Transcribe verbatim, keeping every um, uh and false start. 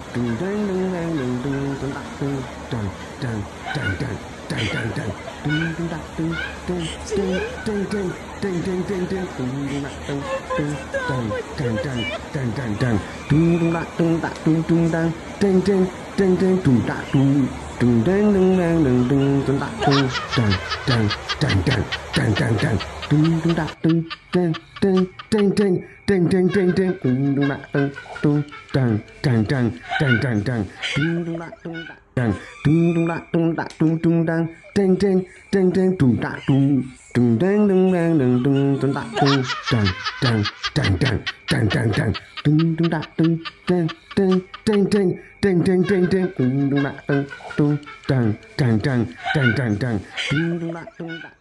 Tung dang dang dang dang dang dang dang dang dang dang dang dang dang tung tung da tung dang dang dang dang dang dang dang tung tung da tung tung dang dang dang dang dang dang tung tung da tung da tung tung dang dang dang dang dang tung da tung tung dang dang dang dang dang tung da tung dang dang dang dang dang dang dang tung tung da tung dang dang dang dang dang dang dang dang tung tung da tung tung dang dang dang dang dang dang tung tung da tung da dang tung tung da tung da tung tung dang dang dang dang dang tung da tung tung dang dang dang dang dang tung da tung dang dang dang dang dang dang dang tung tung da tung dang dang dang dang dang dang dang dang tung tung da tung tung dang dang dang dang dang dang tung tung da tung da